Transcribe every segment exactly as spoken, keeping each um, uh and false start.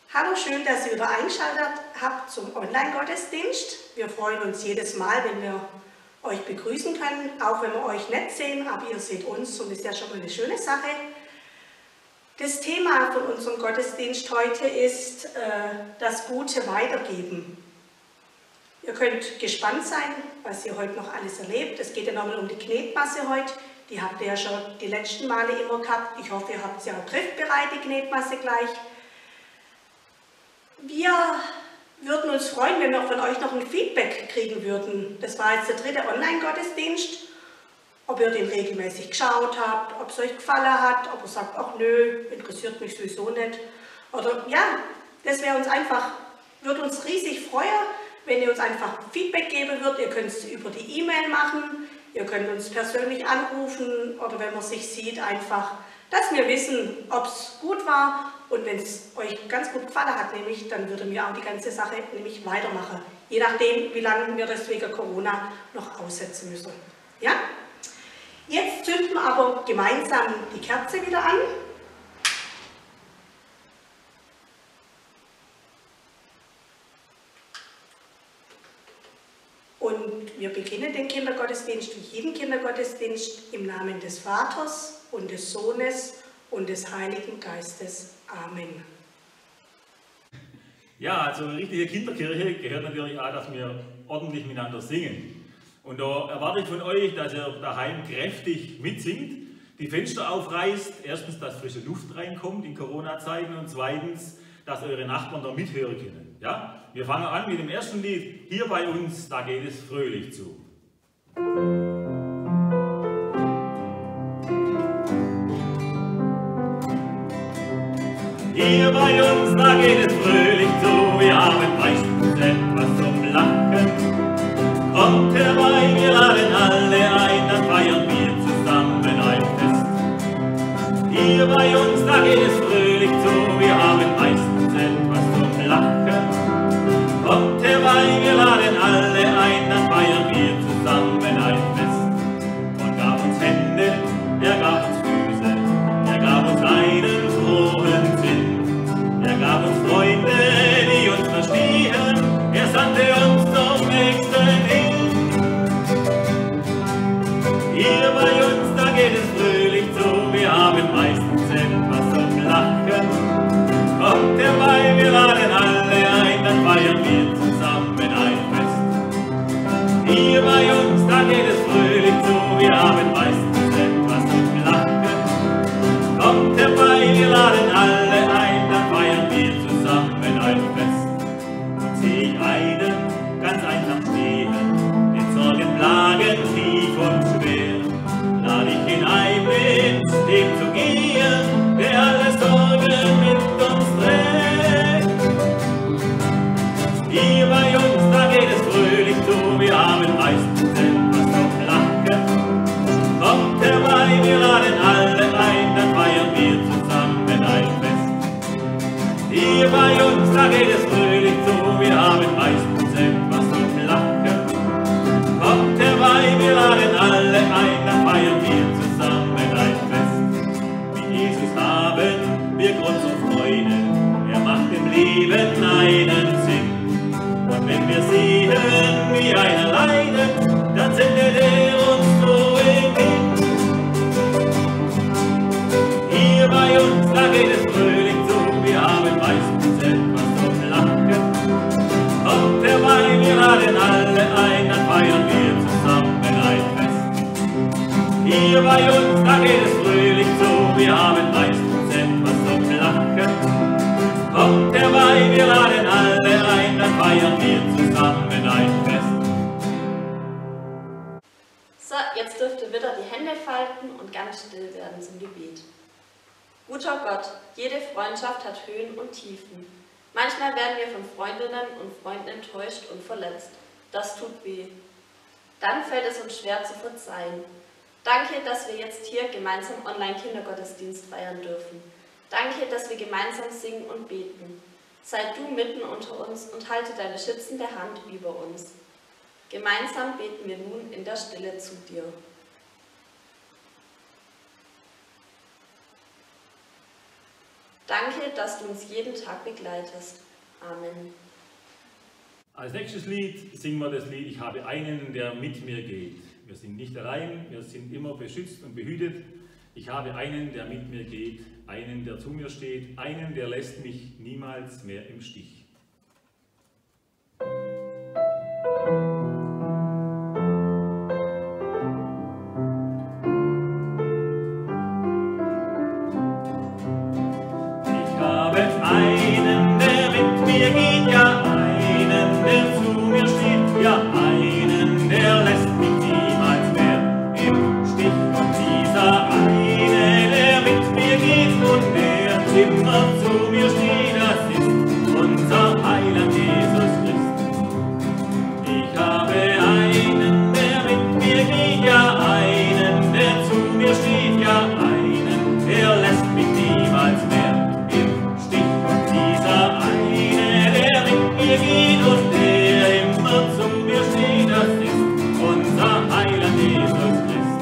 Hallo, schön, dass ihr wieder eingeschaltet habt zum Online-Gottesdienst. Wir freuen uns jedes Mal, wenn wir euch begrüßen können, auch wenn wir euch nicht sehen, aber ihr seht uns und das ist ja schon mal eine schöne Sache. Das Thema von unserem Gottesdienst heute ist äh, das gute Weitergeben. Ihr könnt gespannt sein, was ihr heute noch alles erlebt. Es geht ja nochmal um die Knetmasse heute. Die habt ihr ja schon die letzten Male immer gehabt. Ich hoffe, ihr habt sie auch griffbereit, die Knetmasse gleich. Wir würden uns freuen, wenn wir von euch noch ein Feedback kriegen würden. Das war jetzt der dritte Online-Gottesdienst. Ob ihr den regelmäßig geschaut habt, ob es euch gefallen hat, ob ihr sagt, ach nö, interessiert mich sowieso nicht. Oder ja, das wäre uns einfach, würde uns riesig freuen, wenn ihr uns einfach Feedback geben würdet. Ihr könnt es über die E-Mail machen, ihr könnt uns persönlich anrufen oder wenn man sich sieht, einfach, dass wir wissen, ob es gut war. Und wenn es euch ganz gut gefallen hat, nämlich, dann würde mir auch die ganze Sache nämlich weitermachen. Je nachdem, wie lange wir das wegen Corona noch aussetzen müssen. Ja? Jetzt zünden wir aber gemeinsam die Kerze wieder an. Und wir beginnen den Kindergottesdienst wie jeden Kindergottesdienst im Namen des Vaters und des Sohnes und des Heiligen Geistes. Amen. Ja, also eine richtige Kinderkirche gehört natürlich auch, dass wir ordentlich miteinander singen. Und da erwarte ich von euch, dass ihr daheim kräftig mitsingt, die Fenster aufreißt, erstens, dass frische Luft reinkommt in Corona-Zeiten und zweitens, dass eure Nachbarn da mithören können. Ja? Wir fangen an mit dem ersten Lied, hier bei uns, da geht es fröhlich zu. Hier bei uns, da geht es fröhlich zu, wir haben meistens etwas zum Lachen. Kommt herbei, wir laden alle ein, dann feiern wir zusammen ein Fest. Hier bei uns, da geht es fröhlich zu, wir haben meistens etwas zum Lachen. Kommt herbei, wir laden alle ein, dann feiern wir zusammen ein Fest. Gott gab uns Hände, er gab uns Füße, er gab uns einen frohen Sinn. Er gab uns Freunde, die uns verstehen, er sandte uns zum Nächsten hin. Hier bei uns, da geht es fröhlich zu, wir haben meistens etwas zum Lachen. Kommt herbei, wir laden alle ein, dann feiern wir zusammen ein Fest. Hier bei uns, da geht es fröhlich zu, wir haben meistens etwas zum Lachen. Kommt herbei, wir laden alle ein, dann feiern wir zusammen ein Fest. Und seh ich einen ganz einfach stehen, den Sorgen plagen tief und schwer, lad ich ihn ein, mit dem zu gehen, der alle Sorgen mit uns trägt. Hier bei uns, da geht es fröhlich zu, wir haben meistens etwas zum Lachen. Kommt herbei, wir laden alle ein, dann feiern wir zusammen ein Fest. Hier bei uns, da geht es fröhlich zu, wir haben meistens etwas zum Lachen. Kommt herbei, wir laden alle ein, dann feiern wir zusammen ein Fest. Mit Jesus haben wir Grund zur Freude, er macht im Leben einen Sinn. Und wenn wir sehen, wie einer leidet, dann sendet er uns so hin. Hier bei uns, da geht es fröhlich zu, wir haben meistens etwas zum Lachen. Kommt herbei, wir laden alle ein, dann feiern wir zusammen ein Fest. Hier bei uns, da geht es fröhlich zu, wir haben meistens etwas zum Lachen. Kommt herbei, wir laden alle ein, dann feiern wir zusammen ein Fest. So, jetzt dürft ihr wieder die Hände falten und ganz still werden zum Gebet. Guter Gott, jede Freundschaft hat Höhen und Tiefen. Manchmal werden wir von Freundinnen und Freunden enttäuscht und verletzt. Das tut weh. Dann fällt es uns schwer zu verzeihen. Danke, dass wir jetzt hier gemeinsam Online-Kindergottesdienst feiern dürfen. Danke, dass wir gemeinsam singen und beten. Sei du mitten unter uns und halte deine schützende Hand über uns. Gemeinsam beten wir nun in der Stille zu dir. Danke, dass du uns jeden Tag begleitest. Amen. Als nächstes Lied singen wir das Lied Ich habe einen, der mit mir geht. Wir sind nicht allein, wir sind immer beschützt und behütet. Ich habe einen, der mit mir geht, einen, der zu mir steht, einen, der lässt mich niemals mehr im Stich. Ich habe einen, der mit mir geht, ja einen, der zu mir steht, ja einen, der lässt mich niemals mehr im Stich. Und dieser eine, der mit mir geht und der immer zu mir steht, das ist unser Heiland Jesus Christ. Ich habe einen, der mit mir geht, ja einen, der zu mir steht, ja einen, der lässt mich niemals mehr im Stich. Und dieser eine, der mit mir geht und der immer zu mir steht, das ist unser Heiland Jesus Christ.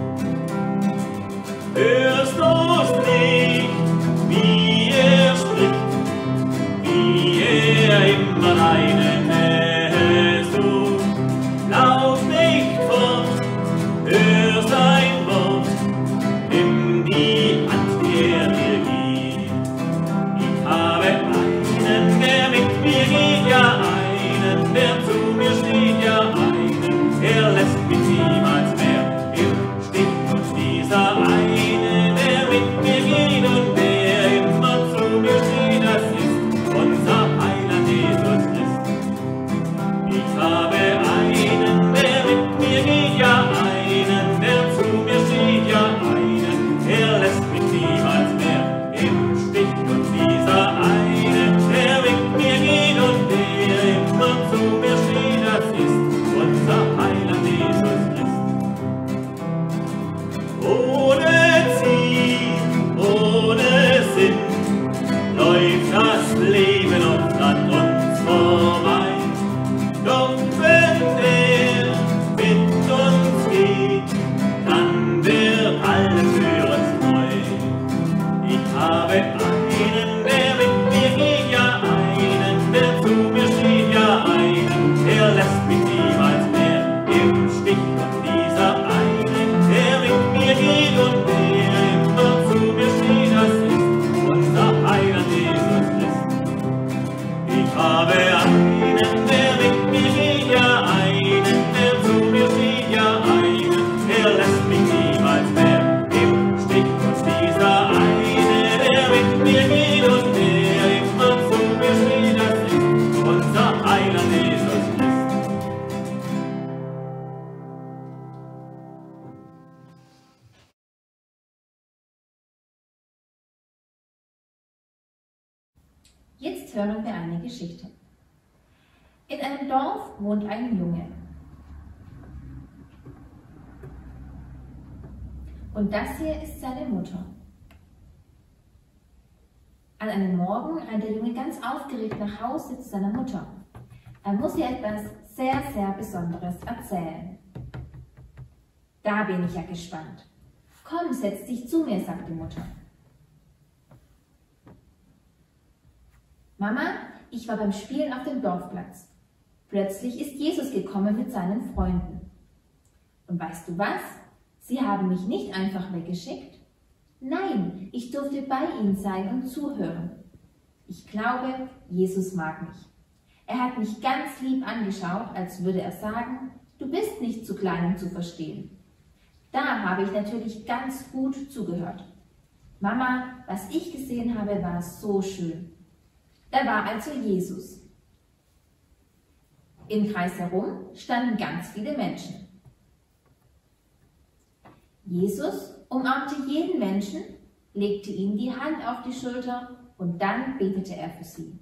Hörst du's nicht, wie er spricht, wie er immer deine Nähe sucht? Lauf nicht fort, hör sein Wort, nimm die Hand, die er dir gibt. Ich habe einen, der mit mir geht, ja einen, der zu mir steht, ja einen, er lässt mich niemals mehr im Stich. Und dieser eine, der mit mir geht und der immer zu mir steht, das ist unser Heiland Jesus Christ. Ich habe einen, der mit mir geht, ja einen, der zu mir steht, ja einen, er lässt mich niemals mehr im Stich. Und dieser eine, der mit mir geht und der immer zu mir steht, das ist unser Heiland Jesus Christ. Ohne Ziel, ohne Sinn läuft das Leben oft an uns vorbei. Doch wenn er mit uns geht, dann wird alles für uns neu. Ich habe einen, der mit mir geht, ja einen, der zu mir steht, ja einen, der lässt mich niemals mehr im Stich. Und dieser eine, der mit mir geht und der immer zu mir steht, das ist unser Heiland Jesus Christ. Ich habe einen, der mit mir geht, ja einen, der zu mir steht, ja einen, der lässt mich niemals mehr im Stich. Und dieser eine, der mit mir geht und der immer zu mir steht, das ist unser Heiland Jesus Christ. Jetzt hören wir eine Geschichte. In einem Dorf wohnt ein Junge. Und das hier ist seine Mutter. An einem Morgen rennt der Junge ganz aufgeregt nach Hause zu seiner Mutter. Er muss ihr etwas sehr, sehr Besonderes erzählen. Da bin ich ja gespannt. Komm, setz dich zu mir, sagt die Mutter. Mama, ich war beim Spielen auf dem Dorfplatz. Plötzlich ist Jesus gekommen mit seinen Freunden. Und weißt du was? Sie haben mich nicht einfach weggeschickt. Nein, ich durfte bei ihnen sein und zuhören. Ich glaube, Jesus mag mich. Er hat mich ganz lieb angeschaut, als würde er sagen, du bist nicht zu klein, um zu verstehen. Da habe ich natürlich ganz gut zugehört. Mama, was ich gesehen habe, war so schön. Da war also Jesus. Im Kreis herum standen ganz viele Menschen. Jesus umarmte jeden Menschen, legte ihm die Hand auf die Schulter und dann betete er für sie.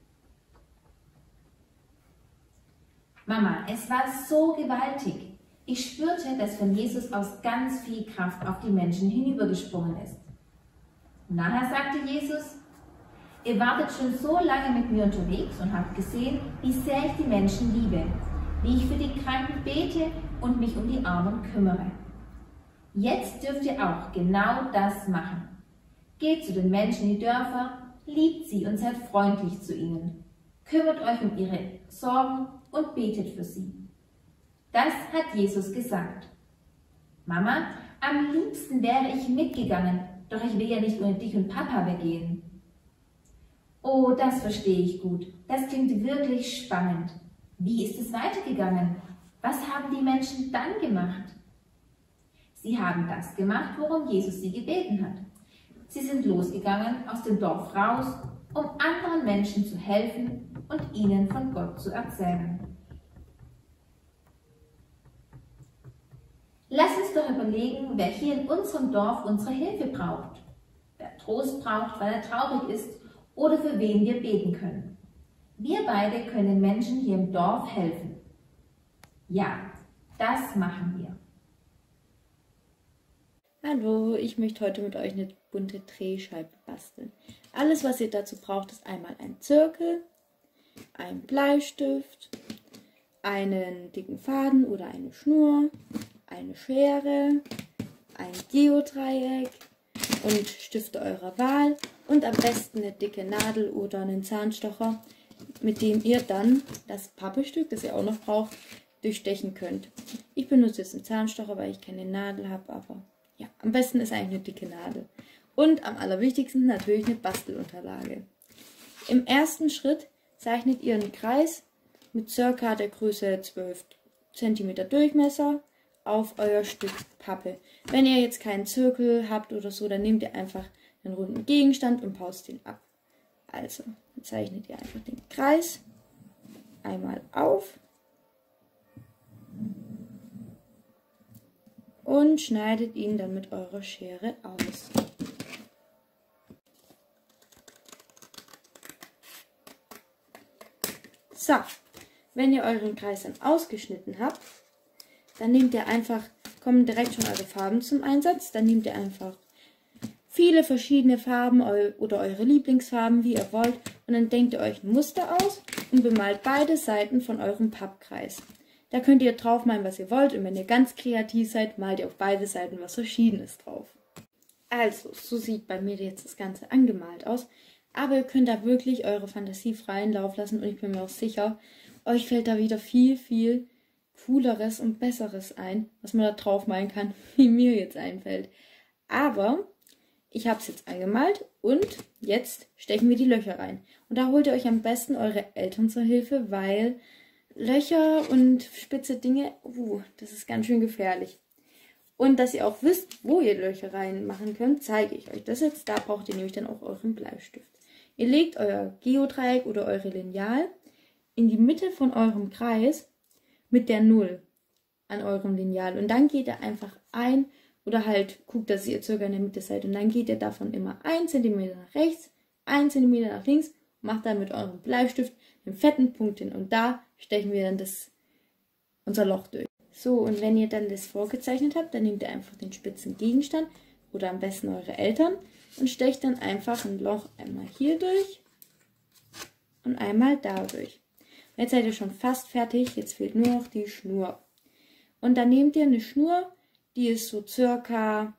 Mama, es war so gewaltig. Ich spürte, dass von Jesus aus ganz viel Kraft auf die Menschen hinübergesprungen ist. Nachher sagte Jesus, ihr wartet schon so lange mit mir unterwegs und habt gesehen, wie sehr ich die Menschen liebe, wie ich für die Kranken bete und mich um die Armen kümmere. Jetzt dürft ihr auch genau das machen. Geht zu den Menschen in die Dörfer, liebt sie und seid freundlich zu ihnen. Kümmert euch um ihre Sorgen und betet für sie. Das hat Jesus gesagt. Mama, am liebsten wäre ich mitgegangen, doch ich will ja nicht ohne dich und Papa weggehen. Oh, das verstehe ich gut. Das klingt wirklich spannend. Wie ist es weitergegangen? Was haben die Menschen dann gemacht? Sie haben das gemacht, worum Jesus sie gebeten hat. Sie sind losgegangen aus dem Dorf raus, um anderen Menschen zu helfen und ihnen von Gott zu erzählen. Lass uns doch überlegen, wer hier in unserem Dorf unsere Hilfe braucht. Wer Trost braucht, weil er traurig ist oder für wen wir beten können. Wir beide können Menschen hier im Dorf helfen. Ja, das machen wir. Hallo, ich möchte heute mit euch eine bunte Drehscheibe basteln. Alles, was ihr dazu braucht, ist einmal ein Zirkel, ein Bleistift, einen dicken Faden oder eine Schnur, eine Schere, ein Geodreieck und Stifte eurer Wahl und am besten eine dicke Nadel oder einen Zahnstocher, mit dem ihr dann das Pappestück, das ihr auch noch braucht, durchstechen könnt. Ich benutze jetzt einen Zahnstocher, weil ich keine Nadel habe, aber ja, am besten ist eigentlich eine dicke Nadel. Und am allerwichtigsten natürlich eine Bastelunterlage. Im ersten Schritt zeichnet ihr einen Kreis mit ca. der Größe zwölf Zentimeter Durchmesser auf euer Stück Pappe. Wenn ihr jetzt keinen Zirkel habt oder so, dann nehmt ihr einfach einen runden Gegenstand und paust den ab. Also, dann zeichnet ihr einfach den Kreis einmal auf und schneidet ihn dann mit eurer Schere aus. So, wenn ihr euren Kreis dann ausgeschnitten habt, dann nehmt ihr einfach, kommen direkt schon eure Farben zum Einsatz, dann nehmt ihr einfach viele verschiedene Farben oder eure Lieblingsfarben, wie ihr wollt, und dann denkt ihr euch ein Muster aus und bemalt beide Seiten von eurem Pappkreis. Da könnt ihr drauf malen, was ihr wollt, und wenn ihr ganz kreativ seid, malt ihr auf beide Seiten was Verschiedenes drauf. Also, so sieht bei mir jetzt das Ganze angemalt aus, aber ihr könnt da wirklich eure Fantasie freien Lauf lassen und ich bin mir auch sicher, euch fällt da wieder viel, viel Cooleres und Besseres ein, was man da drauf malen kann, wie mir jetzt einfällt. Aber ich habe es jetzt angemalt und jetzt stechen wir die Löcher rein. Und da holt ihr euch am besten eure Eltern zur Hilfe, weil Löcher und spitze Dinge, uh, das ist ganz schön gefährlich. Und dass ihr auch wisst, wo ihr Löcher reinmachen könnt, zeige ich euch das jetzt. Da braucht ihr nämlich dann auch euren Bleistift. Ihr legt euer Geodreieck oder eure Lineal in die Mitte von eurem Kreis mit der Null an eurem Lineal. Und dann geht ihr einfach ein oder halt guckt, dass ihr circa in der Mitte seid. Und dann geht ihr davon immer ein Zentimeter nach rechts, ein Zentimeter nach links und macht dann mit eurem Bleistift einen fetten Punkt hin. Und da stechen wir dann das, unser Loch durch. So, und wenn ihr dann das vorgezeichnet habt, dann nehmt ihr einfach den spitzen Gegenstand oder am besten eure Eltern und stecht dann einfach ein Loch einmal hier durch und einmal da durch. Jetzt seid ihr schon fast fertig, jetzt fehlt nur noch die Schnur. Und dann nehmt ihr eine Schnur, die ist so circa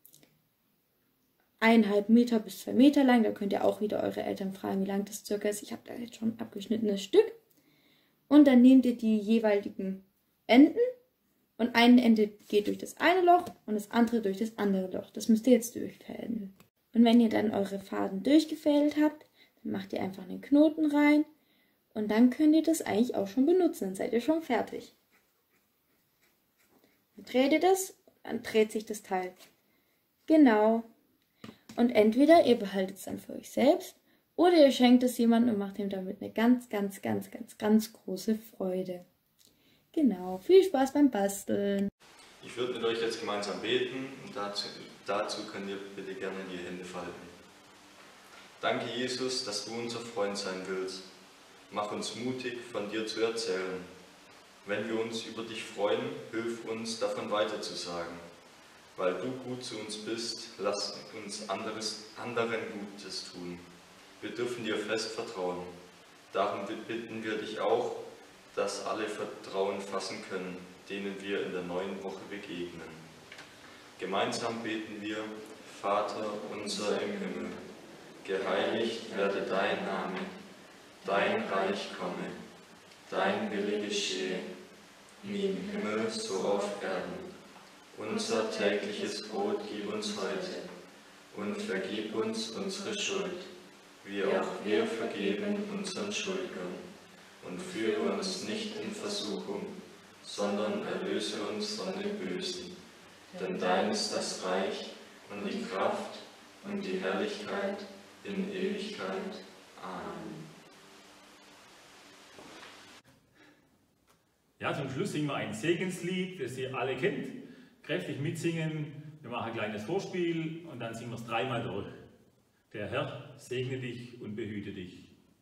eineinhalb Meter bis zwei Meter lang. Da könnt ihr auch wieder eure Eltern fragen, wie lang das circa ist. Ich habe da jetzt schon ein abgeschnittenes Stück. Und dann nehmt ihr die jeweiligen Enden und ein Ende geht durch das eine Loch und das andere durch das andere Loch. Das müsst ihr jetzt durchfädeln. Und wenn ihr dann eure Faden durchgefädelt habt, dann macht ihr einfach einen Knoten rein und dann könnt ihr das eigentlich auch schon benutzen. Dann seid ihr schon fertig. Dann dreht ihr das, dann dreht sich das Teil. Genau. Und entweder ihr behaltet es dann für euch selbst oder ihr schenkt es jemandem und macht ihm damit eine ganz, ganz, ganz, ganz, ganz große Freude. Genau, viel Spaß beim Basteln. Ich würde mit euch jetzt gemeinsam beten und dazu, dazu könnt ihr bitte gerne die Hände falten. Danke, Jesus, dass du unser Freund sein willst. Mach uns mutig, von dir zu erzählen. Wenn wir uns über dich freuen, hilf uns, davon weiterzusagen. Weil du gut zu uns bist, lass uns anderes, anderen Gutes tun. Wir dürfen dir fest vertrauen. Darum bitten wir dich auch, dass alle Vertrauen fassen können, denen wir in der neuen Woche begegnen. Gemeinsam beten wir: Vater unser im Himmel, geheiligt werde dein Name, dein Reich komme, dein Wille geschehe, wie im Himmel so auf Erden. Unser tägliches Brot gib uns heute und vergib uns unsere Schuld, wie auch wir vergeben unseren Schuldnern. Und führe uns nicht in Versuchung, sondern erlöse uns von dem Bösen. Denn dein ist das Reich und die Kraft und die Herrlichkeit in Ewigkeit. Amen. Ja, zum Schluss singen wir ein Segenslied, das ihr alle kennt. Kräftig mitsingen. Wir machen ein kleines Vorspiel und dann singen wir es dreimal durch. Der Herr segne dich und behüte dich.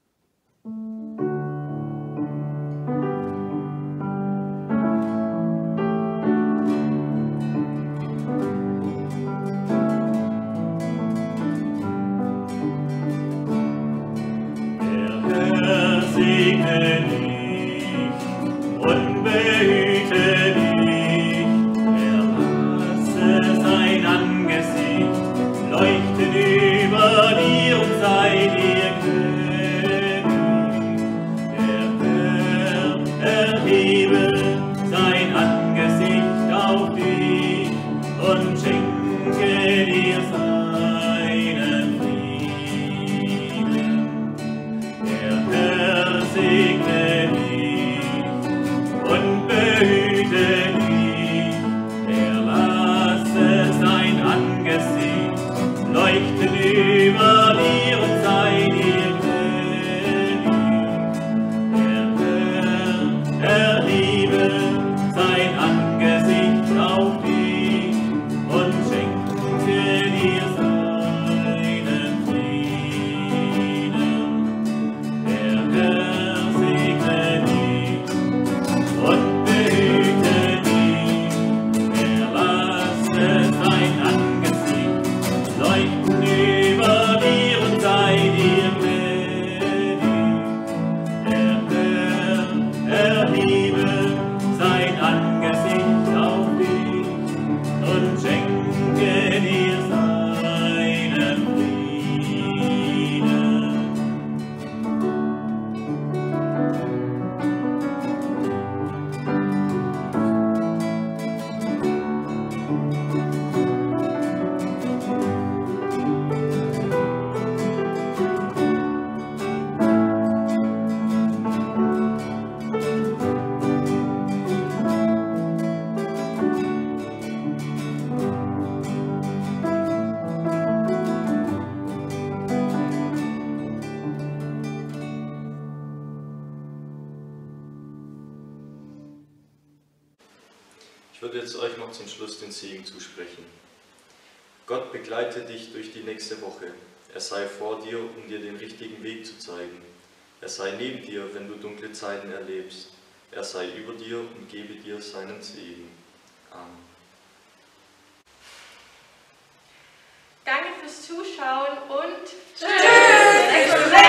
Ich würde jetzt euch noch zum Schluss den Segen zusprechen. Gott begleite dich durch die nächste Woche. Er sei vor dir, um dir den richtigen Weg zu zeigen. Er sei neben dir, wenn du dunkle Zeiten erlebst. Er sei über dir und gebe dir seinen Segen. Amen. Danke fürs Zuschauen und Tschüss!